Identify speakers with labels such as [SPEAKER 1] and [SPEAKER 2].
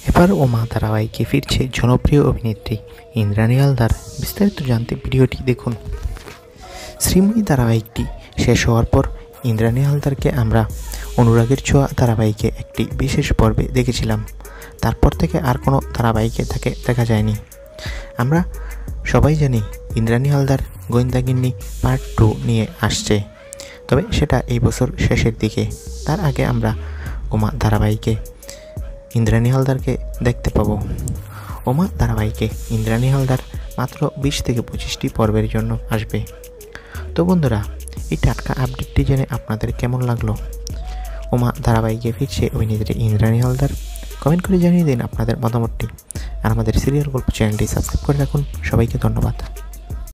[SPEAKER 1] এবার ওমা ধারাবাহিকে ফিরছে জনপ্রিয় অভিনেত্রী ইন্দ্রাণী হালদার। বিস্তারিত জানতে ভিডিওটি দেখুন। শ্রীময়ী ধারাবাহিকটি শেষ হওয়ার পর ইন্দ্রাণী হালদারকে আমরা অনুরাগের ছোঁয়া ধারাবাহিকে একটি বিশেষ পর্বে দেখেছিলাম। তারপর থেকে আর কোনো ধারাবাহিকে তাকে দেখা যায়নি। আমরা সবাই জানি ইন্দ্রাণী হালদার গোয়েন্দাগিন্নি পার্ট 2 নিয়ে আসছে, তবে সেটা এই বছর শেষের দিকে। তার আগে আমরা ওমা ধারাবাহিকে ইন্দ্রাণী হালদারকে দেখতে পাবো। ওমা ধারাবাহিকে ইন্দ্রাণী হালদার মাত্র 20 থেকে 25টি পর্বের জন্য আসবে। তো বন্ধুরা, এই টাটকা আপডেটটি জেনে আপনাদের কেমন লাগলো? ওমা ধারাবাহিকে ফিরছে অভিনেত্রী ইন্দ্রাণী হালদার। কমেন্ট করে জানিয়ে দিন আপনাদের মতামতটি। আর আমাদের সিরিয়াল গল্প চ্যানেলটি সাবস্ক্রাইব করে রাখুন। সবাইকে ধন্যবাদ।